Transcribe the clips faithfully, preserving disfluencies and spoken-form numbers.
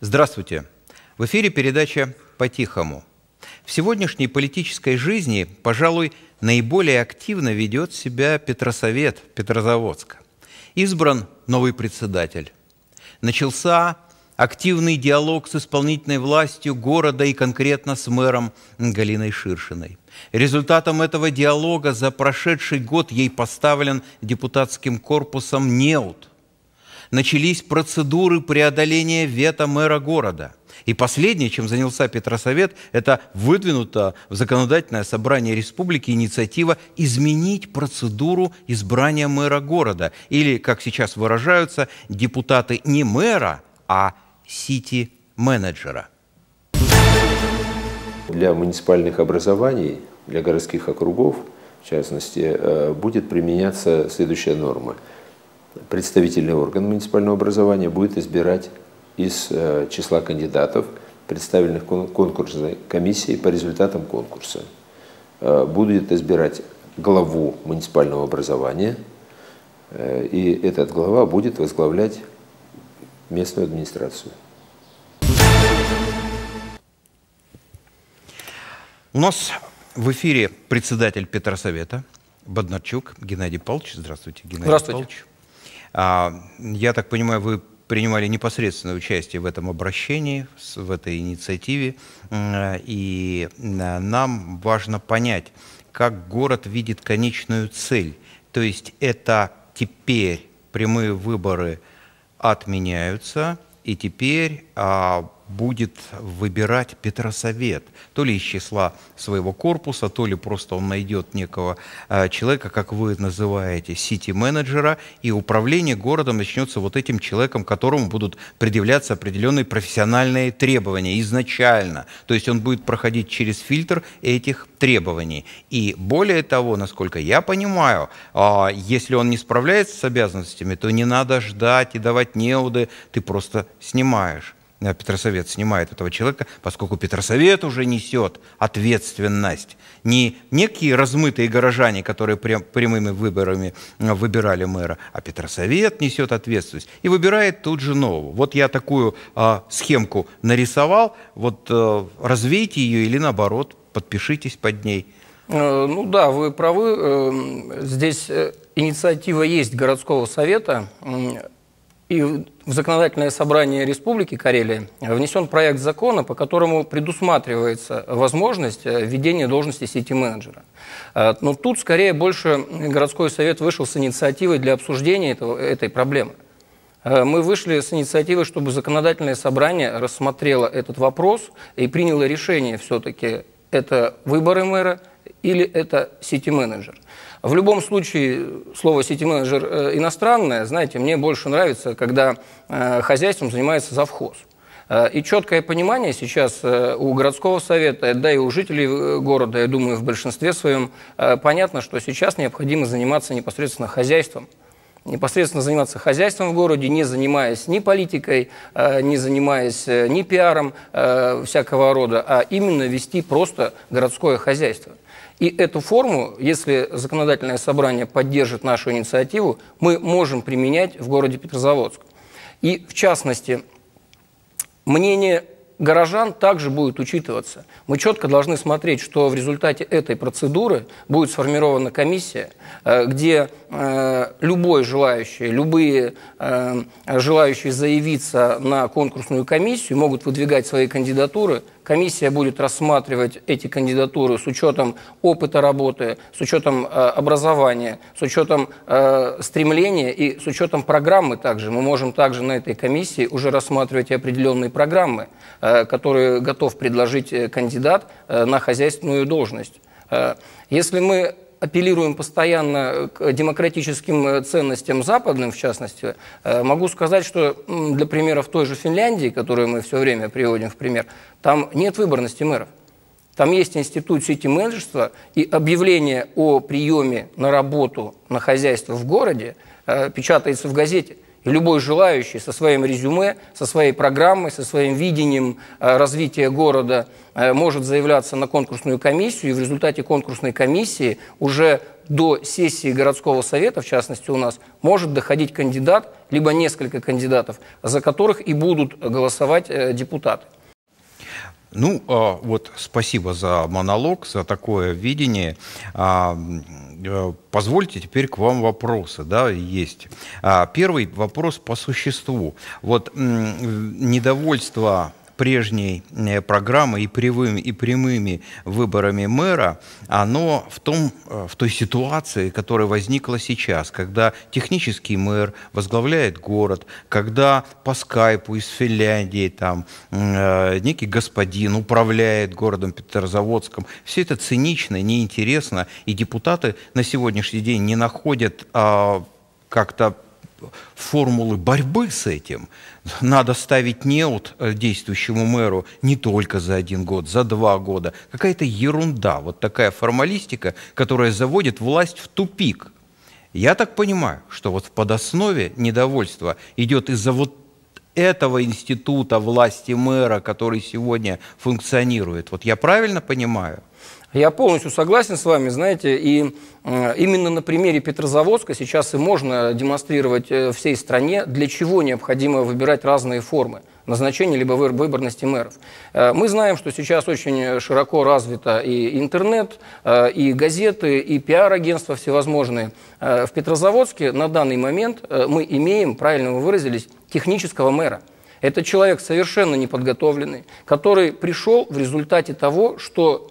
Здравствуйте! В эфире передача «По-тихому». В сегодняшней политической жизни, пожалуй, наиболее активно ведет себя Петросовет Петрозаводска. Избран новый председатель. Начался активный диалог с исполнительной властью города и конкретно с мэром Галиной Ширшиной. Результатом этого диалога за прошедший год ей поставлен депутатским корпусом неуд. Начались процедуры преодоления вето мэра города. И последнее, чем занялся Петросовет, это выдвинута в Законодательное собрание республики инициатива изменить процедуру избрания мэра города. Или, как сейчас выражаются, депутаты не мэра, а сити-менеджера. Для муниципальных образований, для городских округов, в частности, будет применяться следующая норма. Представительный орган муниципального образования будет избирать из числа кандидатов, представленных конкурсной комиссией по результатам конкурса. Будет избирать главу муниципального образования, и этот глава будет возглавлять местную администрацию. У нас в эфире председатель Петросовета Боднарчук Геннадий Павлович. Здравствуйте, Геннадий Здравствуйте. Павлович. Я так понимаю, вы принимали непосредственное участие в этом обращении, в этой инициативе, и нам важно понять, как город видит конечную цель. То есть это теперь прямые выборы отменяются, и теперь а, будет выбирать Петросовет, то ли из числа своего корпуса, то ли просто он найдет некого а, человека, как вы называете, сити-менеджера, и управление городом начнется вот этим человеком, которому будут предъявляться определенные профессиональные требования изначально. То есть он будет проходить через фильтр этих требований. И более того, насколько я понимаю, а, если он не справляется с обязанностями, то не надо ждать и давать неуды, ты просто снимаешь. Петросовет снимает этого человека, поскольку Петросовет уже несет ответственность. Не некие размытые горожане, которые прямыми выборами выбирали мэра, а Петросовет несет ответственность и выбирает тут же нового. Вот я такую а, схемку нарисовал, вот а, развейте ее или наоборот, подпишитесь под ней. Ну да, вы правы. Здесь инициатива есть городского совета. И в Законодательное собрание Республики Карелия внесен проект закона, по которому предусматривается возможность введения должности сити-менеджера. Но тут скорее больше городской совет вышел с инициативой для обсуждения этого, этой проблемы. Мы вышли с инициативой, чтобы Законодательное собрание рассмотрело этот вопрос и приняло решение все-таки, это выборы мэра или это сити-менеджер. В любом случае, слово «сити-менеджер» иностранное, знаете, мне больше нравится, когда э, хозяйством занимается завхоз. Э, и четкое понимание сейчас э, у городского совета, да и у жителей города, я думаю, в большинстве своем, э, понятно, что сейчас необходимо заниматься непосредственно хозяйством. Непосредственно заниматься хозяйством в городе, не занимаясь ни политикой, э, не занимаясь э, ни пиаром э, всякого рода, а именно вести просто городское хозяйство. И эту форму, если Законодательное собрание поддержит нашу инициативу, мы можем применять в городе Петрозаводск. И, в частности, мнение горожан также будет учитываться. Мы четко должны смотреть, что в результате этой процедуры будет сформирована комиссия, где любой желающий, любые желающие заявиться на конкурсную комиссию могут выдвигать свои кандидатуры. Комиссия будет рассматривать эти кандидатуры с учетом опыта работы, с учетом э, образования, с учетом э, стремления и с учетом программы также. Мы можем также на этой комиссии уже рассматривать и определенные программы, э, которые готов предложить кандидат э, на хозяйственную должность. Э, если мы апеллируем постоянно к демократическим ценностям западным, в частности, могу сказать, что для примера в той же Финляндии, которую мы все время приводим в пример, там нет выборности мэров. Там есть институт сити-менеджерства, и объявление о приеме на работу на хозяйство в городе печатается в газете. И любой желающий со своим резюме, со своей программой, со своим видением развития города может заявляться на конкурсную комиссию, и в результате конкурсной комиссии уже до сессии городского совета, в частности у нас, может доходить кандидат, либо несколько кандидатов, за которых и будут голосовать депутаты. Ну, вот спасибо за монолог, за такое видение. Позвольте теперь к вам вопросы, да, есть. Первый вопрос по существу. Вот недовольство прежней программы и прямыми, и прямыми выборами мэра, оно в, том, в той ситуации, которая возникла сейчас, когда технический мэр возглавляет город, когда по скайпу из Финляндии там, э, некий господин управляет городом Петрозаводском. Все это цинично, неинтересно, и депутаты на сегодняшний день не находят э, как-то формулы борьбы с этим. Надо ставить неуд действующему мэру не только за один год, за два года. Какая-то ерунда, вот такая формалистика, которая заводит власть в тупик. Я так понимаю, что вот в подоснове недовольства идет из-за вот этого института власти мэра, который сегодня функционирует. Вот я правильно понимаю? Я полностью согласен с вами, знаете, и именно на примере Петрозаводска сейчас и можно демонстрировать всей стране, для чего необходимо выбирать разные формы назначения либо выборности мэров. Мы знаем, что сейчас очень широко развито и интернет, и газеты, и пиар-агентства всевозможные. В Петрозаводске на данный момент мы имеем, правильно вы выразились, технического мэра. Это человек совершенно неподготовленный, который пришел в результате того, что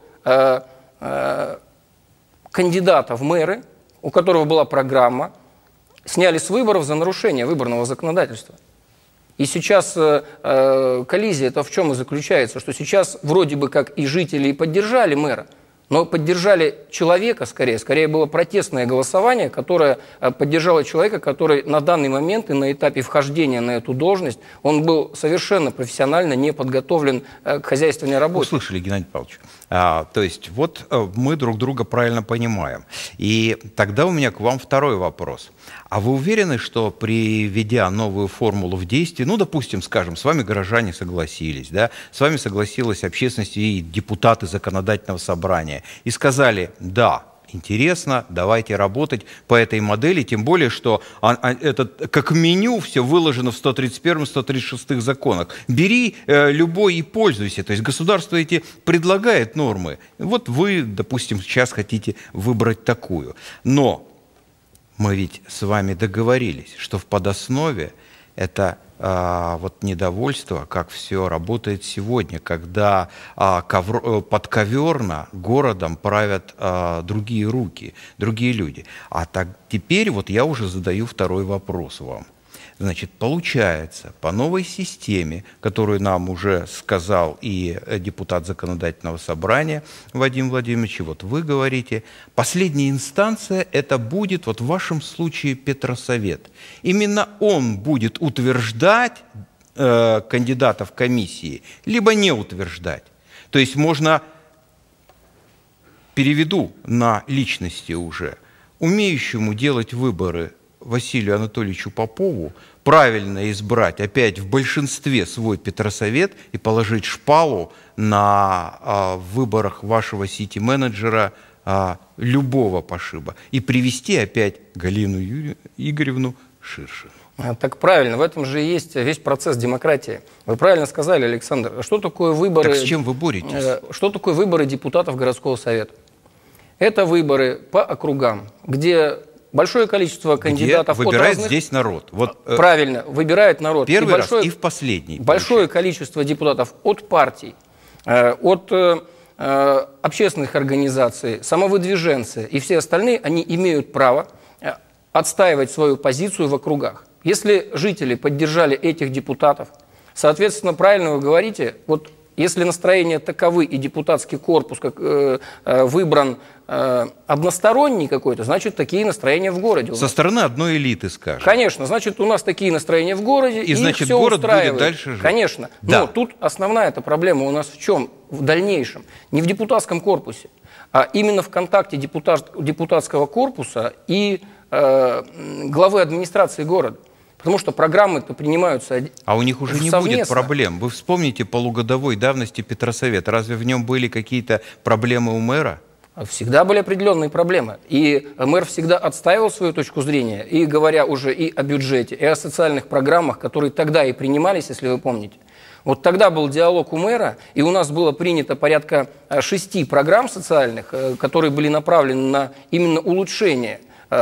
кандидата в мэры, у которого была программа, сняли с выборов за нарушение выборного законодательства. И сейчас э, коллизия это в чем и заключается, что сейчас вроде бы как и жители и поддержали мэра, но поддержали человека скорее, скорее было протестное голосование, которое поддержало человека, который на данный момент и на этапе вхождения на эту должность, он был совершенно профессионально не подготовлен к хозяйственной работе. Услышали, Геннадий Павлович. А, то есть вот мы друг друга правильно понимаем. И тогда у меня к вам второй вопрос. А вы уверены, что приведя новую формулу в действие, ну, допустим, скажем, с вами горожане согласились, да, с вами согласилась общественность и депутаты законодательного собрания, и сказали, да, интересно, давайте работать по этой модели, тем более, что это как меню все выложено в сто тридцать первом — сто тридцать шестом законах. Бери э, любой и пользуйся. То есть государство эти предлагает нормы. Вот вы, допустим, сейчас хотите выбрать такую. Но мы ведь с вами договорились, что в подоснове это а, вот недовольство, как все работает сегодня, когда а, ковр, подковерно городом правят а, другие руки, другие люди. А так теперь вот я уже задаю второй вопрос вам. Значит, получается, по новой системе, которую нам уже сказал и депутат законодательного собрания Вадим Владимирович, вот вы говорите, последняя инстанция это будет, вот в вашем случае, Петросовет. Именно он будет утверждать э, кандидатов комиссии, либо не утверждать. То есть можно, переведу на личности уже, умеющему делать выборы Василию Анатольевичу Попову правильно избрать опять в большинстве свой Петросовет и положить шпалу на а, выборах вашего сити-менеджера а, любого пошиба и привести опять Галину Юрию, Игоревну Ширшину. Так правильно, в этом же и есть весь процесс демократии. Вы правильно сказали, Александр. Что такое выборы? Так с чем вы боретесь? Что такое выборы депутатов городского совета? Это выборы по округам, где большое количество кандидатов. Где выбирает от разных... здесь народ. Вот, правильно, выбирает народ. Первый и большое, раз и в последний. Большое количество депутатов от партий, от общественных организаций, самовыдвиженцы и все остальные, они имеют право отстаивать свою позицию в округах. Если жители поддержали этих депутатов, соответственно, правильно вы говорите, вот если настроения таковы и депутатский корпус как, э, э, выбран э, односторонний какой-то, значит, такие настроения в городе. Со стороны одной элиты, скажем. Конечно, значит, у нас такие настроения в городе, и, и значит, все город устраивает. Будет дальше жить. Конечно. Да. Но тут основная эта проблема у нас в чем? В дальнейшем. Не в депутатском корпусе, а именно в контакте депутат, депутатского корпуса и э, главы администрации города. Потому что программы-то принимаются А у них уже не совместно. будет проблем. Вы вспомните полугодовой давности Петросовет. Разве в нем были какие-то проблемы у мэра? Всегда были определенные проблемы. И мэр всегда отстаивал свою точку зрения, и говоря уже и о бюджете, и о социальных программах, которые тогда и принимались, если вы помните. Вот тогда был диалог у мэра, и у нас было принято порядка шести программ социальных, которые были направлены на именно улучшение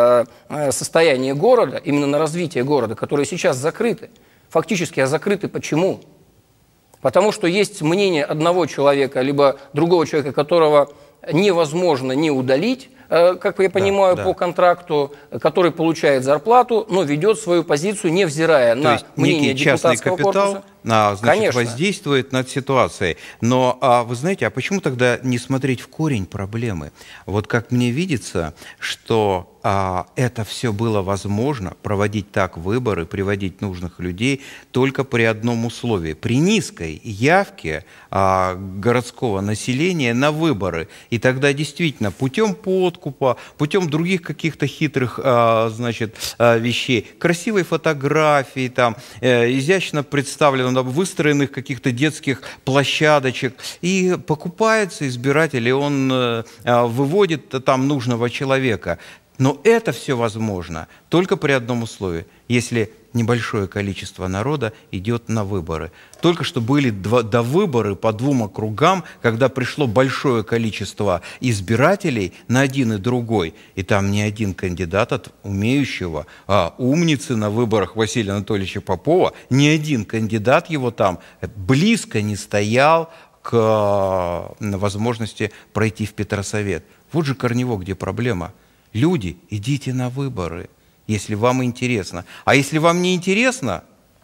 состояния города, именно на развитие города, которые сейчас закрыты. Фактически, а закрыты почему? Потому что есть мнение одного человека, либо другого человека, которого невозможно не удалить, как я понимаю, да, по да. контракту, который получает зарплату, но ведет свою позицию, невзирая То на есть мнение некий частный депутатского капитал, корпуса. А, значит, Конечно. воздействует над ситуацией. Но а, вы знаете, а почему тогда не смотреть в корень проблемы? Вот как мне видится, что а, это все было возможно, проводить так выборы, приводить нужных людей только при одном условии. При низкой явке а, городского населения на выборы. И тогда действительно путем подкупа, путем других каких-то хитрых а, значит, а, вещей, красивой фотографии, там, э, изящно представлено, выстроенных каких-то детских площадочек, и покупается избиратель, и он э, выводит там нужного человека. Но это все возможно только при одном условии, если небольшое количество народа идет на выборы. Только что были два, до выборы по двум округам, когда пришло большое количество избирателей на один и другой, и там ни один кандидат от умеющего, а, умницы на выборах Василия Анатольевича Попова, ни один кандидат его там близко не стоял к а, возможности пройти в Петросовет. Вот же корнево, где проблема. Люди, идите на выборы, если вам интересно. А если вам не интересно,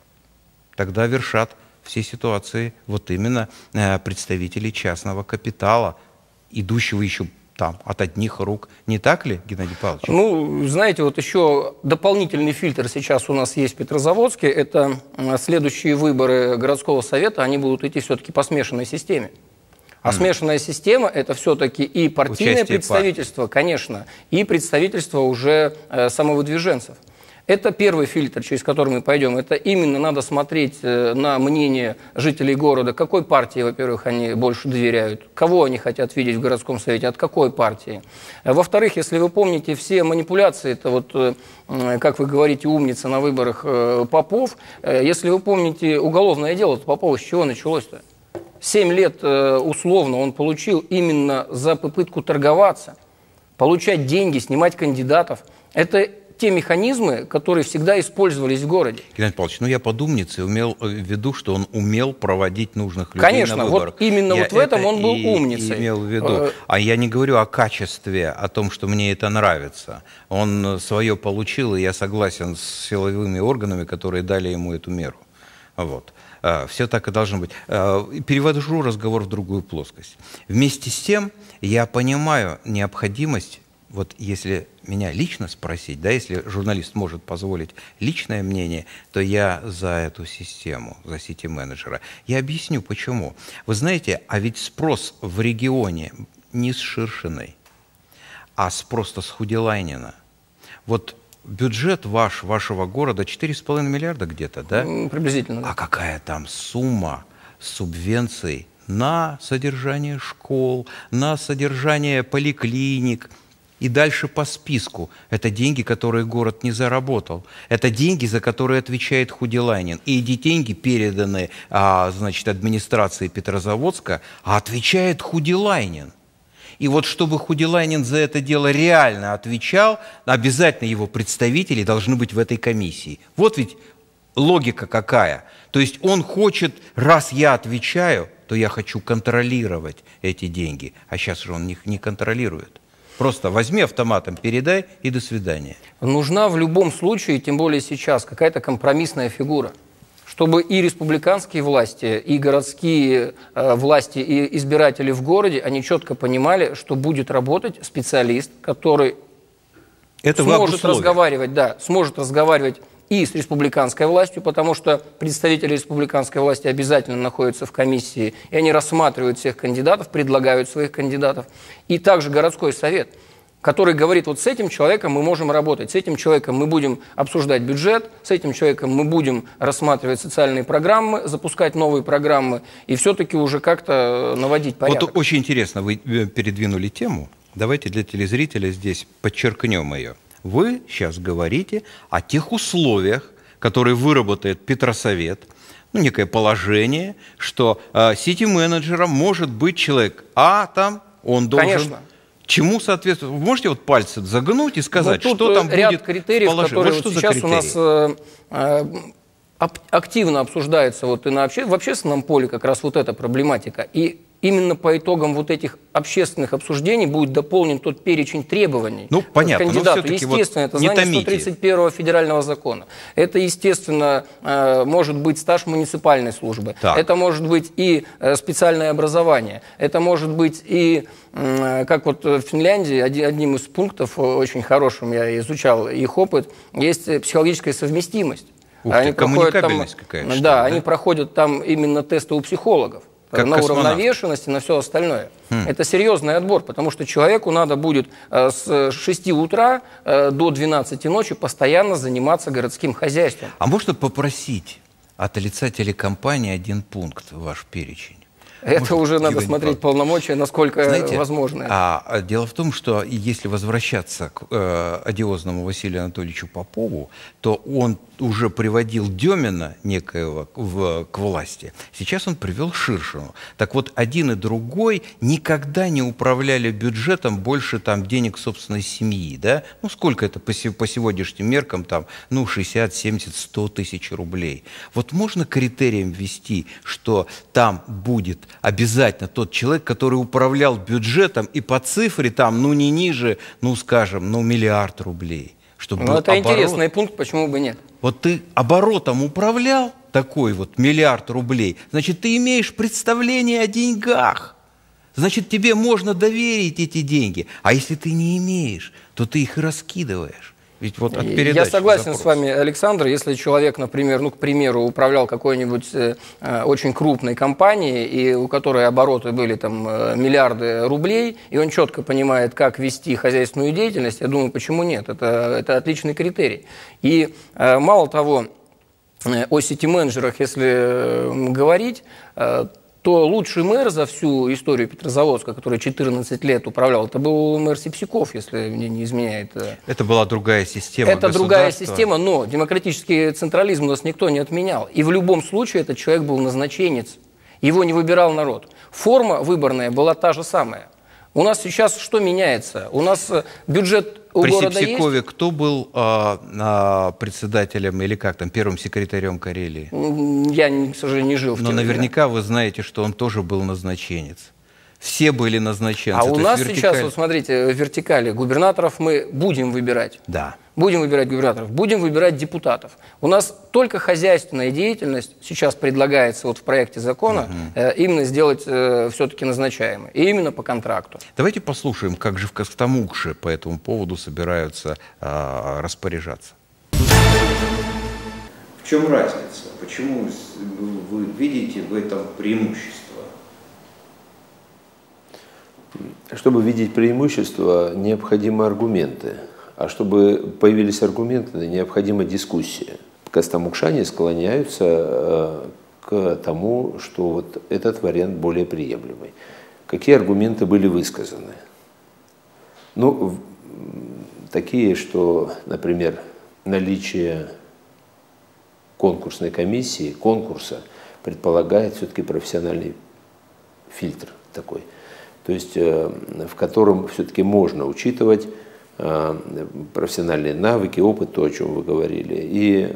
тогда вершат все ситуации вот именно представители частного капитала, идущего еще там от одних рук. Не так ли, Геннадий Павлович? Ну, знаете, вот еще дополнительный фильтр сейчас у нас есть в Петрозаводске. Это следующие выборы городского совета, они будут идти все-таки по смешанной системе. А смешанная система – это все-таки и партийное Участие представительство, партии. конечно, и представительство уже э, самовыдвиженцев. Это первый фильтр, через который мы пойдем. Это именно надо смотреть э, на мнение жителей города, какой партии, во-первых, они больше доверяют, кого они хотят видеть в городском совете, от какой партии. Во-вторых, если вы помните все манипуляции, это вот, э, как вы говорите, умница на выборах э, Попов, э, если вы помните уголовное дело, то Попова с чего началось-то? Семь лет условно он получил именно за попытку торговаться, получать деньги, снимать кандидатов. Это те механизмы, которые всегда использовались в городе. Геннадий Павлович, ну я под умницей имел в виду, что он умел проводить нужных людей Конечно, на выборах. Вот именно я вот в этом он был и, умницей. И имел в виду. А я не говорю о качестве, о том, что мне это нравится. Он свое получил, и я согласен с силовыми органами, которые дали ему эту меру. Вот. Все так и должно быть. Перевожу разговор в другую плоскость. Вместе с тем я понимаю необходимость, вот если меня лично спросить, да, если журналист может позволить личное мнение, то я за эту систему, за сити-менеджера. Я объясню, почему. Вы знаете, а ведь спрос в регионе не с Ширшиной, а с просто с Худилайнина. Вот бюджет ваш, вашего города четыре с половиной миллиарда где-то, да? Приблизительно. А какая там сумма субвенций на содержание школ, на содержание поликлиник и дальше по списку. Это деньги, которые город не заработал. Это деньги, за которые отвечает Худилайнин. И эти деньги переданы, а, значит, администрации Петрозаводска, а отвечает Худилайнин. И вот чтобы Худилайнин за это дело реально отвечал, обязательно его представители должны быть в этой комиссии. Вот ведь логика какая. То есть он хочет, раз я отвечаю, то я хочу контролировать эти деньги. А сейчас же он их не контролирует. Просто возьми автоматом, передай и до свидания. Нужна в любом случае, тем более сейчас, какая-то компромиссная фигура. Чтобы и республиканские власти, и городские э, власти, и избиратели в городе, они четко понимали, что будет работать специалист, который Это сможет разговаривать, да, сможет разговаривать и с республиканской властью, потому что представители республиканской власти обязательно находятся в комиссии, и они рассматривают всех кандидатов, предлагают своих кандидатов, и также городской совет, который говорит, вот с этим человеком мы можем работать, с этим человеком мы будем обсуждать бюджет, с этим человеком мы будем рассматривать социальные программы, запускать новые программы и все-таки уже как-то наводить порядок. Вот очень интересно, вы передвинули тему, давайте для телезрителя здесь подчеркнем ее. Вы сейчас говорите о тех условиях, которые выработает Петросовет, ну, некое положение, что э, сити-менеджером может быть человек А, там, он должен... Конечно. Чему соответствует? Вы можете вот пальцы загнуть и сказать, ну, что там ряд будет критериев, которые вот вот сейчас критерии? у нас э, э, активно обсуждается вот и на обще... в общественном поле как раз вот эта проблематика. И именно по итогам вот этих общественных обсуждений будет дополнен тот перечень требований ну, понятно, к кандидату. Естественно, вот это знание сто тридцать первого федерального закона. Это, естественно, может быть стаж муниципальной службы. Так. Это может быть и специальное образование. Это может быть и, как вот в Финляндии, одним из пунктов очень хорошим, я изучал их опыт, есть психологическая совместимость. Ух ты, коммуникабельность какая-то. Да, они проходят там именно тесты у психологов. Как на космонавт. Уравновешенности, на все остальное. Хм. Это серьезный отбор, потому что человеку надо будет э, с шести утра э, до двенадцати ночи постоянно заниматься городским хозяйством. А можно попросить от лица телекомпании один пункт в ваш перечень? Это Может, уже надо смотреть по... полномочия, насколько Знаете, возможно. А, дело в том, что если возвращаться к э, одиозному Василию Анатольевичу Попову, то он уже приводил Демина некоего в, к власти. Сейчас он привел Ширшину. Так вот, один и другой никогда не управляли бюджетом больше там, денег собственной семьи. Да? Ну, сколько это по, по сегодняшним меркам? Там, ну, шестьдесят, семьдесят, сто тысяч рублей. Вот можно критерием ввести, что там будет обязательно тот человек, который управлял бюджетом и по цифре там, ну, не ниже, ну, скажем, ну, миллиард рублей. Чтобы ну, это оборот... интересный пункт, почему бы нет? Вот ты оборотом управлял, такой вот миллиард рублей, значит, ты имеешь представление о деньгах. Значит, тебе можно доверить эти деньги. А если ты не имеешь, то ты их и раскидываешь. Ведь вот от Я согласен запрос. с вами, Александр. Если человек, например, ну, к примеру, управлял какой-нибудь э, очень крупной компанией, и у которой обороты были там миллиарды рублей, и он четко понимает, как вести хозяйственную деятельность, я думаю, почему нет? Это, это отличный критерий. И э, мало того, э, о сити-менеджерах, если э, говорить, э, то лучший мэр за всю историю Петрозаводска, который четырнадцать лет управлял, это был мэр Сипсиков, если мне не изменяет. Это была другая система. Это другая система, но демократический централизм у нас никто не отменял. И в любом случае этот человек был назначенец. Его не выбирал народ. Форма выборная была та же самая. У нас сейчас что меняется? У нас бюджет у При города Сипсикове есть? Кто был а, а, председателем или как там, первым секретарем Карелии? Я, к сожалению, не жил в Но наверняка вы знаете, что он тоже был назначенец. Все были назначенцы. А у нас вертикаль... сейчас, вот смотрите, в вертикали губернаторов мы будем выбирать. Да. Будем выбирать губернаторов, будем выбирать депутатов. У нас только хозяйственная деятельность сейчас предлагается вот в проекте закона угу. э, именно сделать э, все-таки назначаемой. И именно по контракту. Давайте послушаем, как же в Костомукше по этому поводу собираются э, распоряжаться. В чем разница? Почему вы видите в этом преимущество? Чтобы видеть преимущество, необходимы аргументы. А чтобы появились аргументы, необходима дискуссия. Костомукшане склоняются э, к тому, что вот этот вариант более приемлемый. Какие аргументы были высказаны? Ну, такие, что, например, наличие конкурсной комиссии, конкурса, предполагает все-таки профессиональный фильтр такой. То есть, э, в котором все-таки можно учитывать профессиональные навыки, опыт, то, о чем вы говорили, и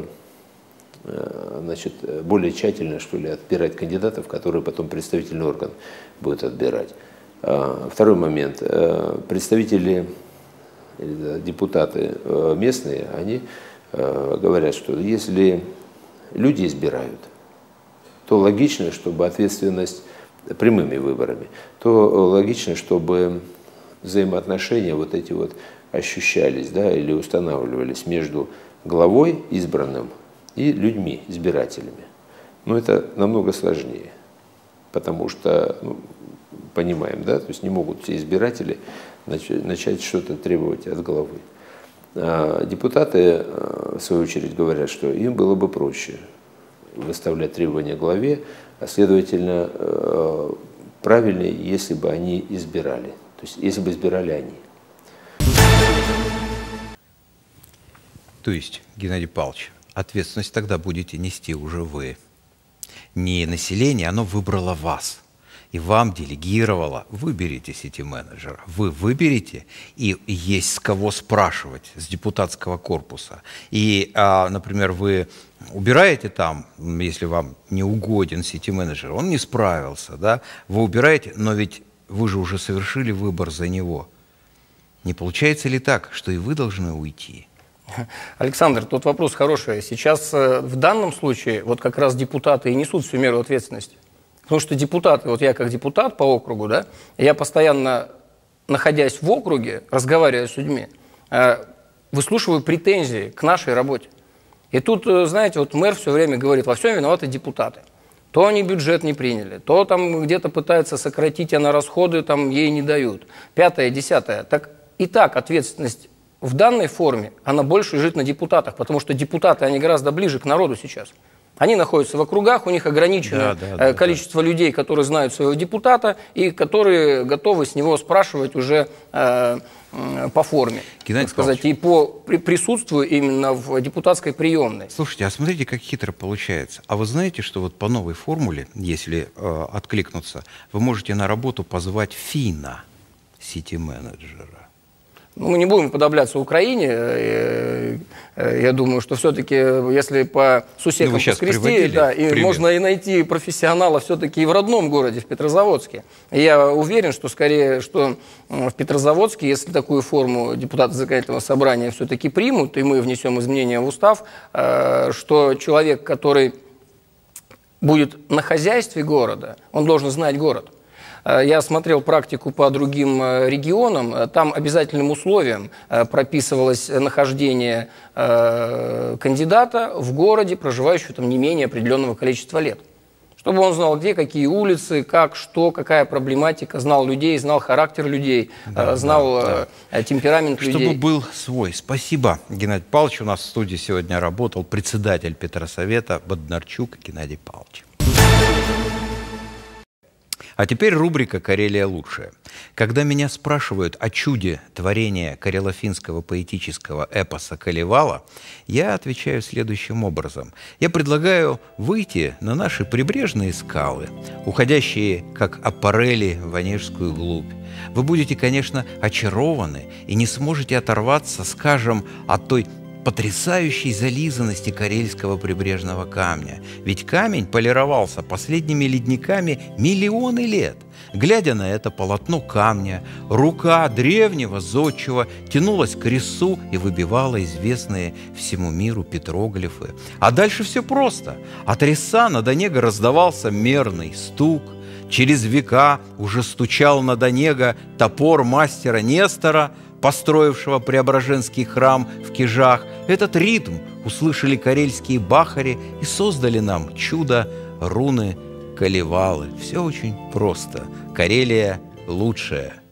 значит, более тщательно, что ли, отбирать кандидатов, которые потом представительный орган будет отбирать. Второй момент. Представители, депутаты местные, они говорят, что если люди избирают, то логично, чтобы ответственность прямыми выборами, то логично, чтобы взаимоотношения вот эти вот ощущались, да, или устанавливались между главой избранным и людьми, избирателями. Но это намного сложнее, потому что, ну, понимаем, да, то есть не могут все избиратели начать, начать что-то требовать от главы. А депутаты, в свою очередь, говорят, что им было бы проще выставлять требования главе, а следовательно, правильнее, если бы они избирали. То есть если бы избирали они. То есть, Геннадий Павлович, ответственность тогда будете нести уже вы. Не население, оно выбрало вас. И вам делегировало, выберите сити-менеджера. Вы выберете, и есть с кого спрашивать, с депутатского корпуса. И, а, например, вы убираете там, если вам не угоден сити-менеджер, он не справился, да, вы убираете, но ведь вы же уже совершили выбор за него. Не получается ли так, что и вы должны уйти? Александр, тут вопрос хороший. Сейчас в данном случае вот как раз депутаты и несут всю меру ответственности. Потому что депутаты, вот я как депутат по округу, да, я постоянно, находясь в округе, разговаривая с людьми, выслушиваю претензии к нашей работе. И тут, знаете, вот мэр все время говорит, во всем виноваты депутаты. То они бюджет не приняли, то там где-то пытаются сократить, а на расходы там ей не дают. Пятое, десятое. Так и так ответственность в данной форме, она больше лежит на депутатах, потому что депутаты, они гораздо ближе к народу сейчас. Они находятся в округах, у них ограниченное да, да, да, количество да. людей, которые знают своего депутата и которые готовы с него спрашивать уже э, э, по форме, так сказать, и по при, присутствию именно в депутатской приемной. Слушайте, а смотрите, как хитро получается. А вы знаете, что вот по новой формуле, если э, откликнуться, вы можете на работу позвать финна, сити-менеджера? Ну, мы не будем подобляться Украине. Я думаю, что все-таки, если по сусекам ну, поскрести, да, и можно и найти профессионала все-таки и в родном городе, в Петрозаводске. И я уверен, что скорее, что в Петрозаводске, если такую форму депутаты законодательного собрания все-таки примут, и мы внесем изменения в устав, что человек, который будет на хозяйстве города, он должен знать город. Я смотрел практику по другим регионам, там обязательным условием прописывалось нахождение кандидата в городе, проживающего там не менее определенного количества лет. Чтобы он знал, где, какие улицы, как, что, какая проблематика, знал людей, знал характер людей, да, знал да, да. темперамент Чтобы людей. Чтобы был свой. Спасибо, Геннадий Павлович. У нас в студии сегодня работал председатель Петросовета Боднарчук Геннадий Павлович. А теперь рубрика «Карелия лучшая». Когда меня спрашивают о чуде творения карело-финского поэтического эпоса «Калевала», я отвечаю следующим образом. Я предлагаю выйти на наши прибрежные скалы, уходящие, как аппарели, в Онежскую глубь. Вы будете, конечно, очарованы и не сможете оторваться, скажем, от той потрясающей зализанности карельского прибрежного камня. Ведь камень полировался последними ледниками миллионы лет. Глядя на это полотно камня, рука древнего зодчего тянулась к резцу и выбивала известные всему миру петроглифы. А дальше все просто. От резца над Онего раздавался мерный стук. Через века уже стучал над Онего топор мастера Нестора, построившего Преображенский храм в Кижах. Этот ритм услышали карельские бахари и создали нам чудо руны Калевалы. Все очень просто. Карелия лучшая.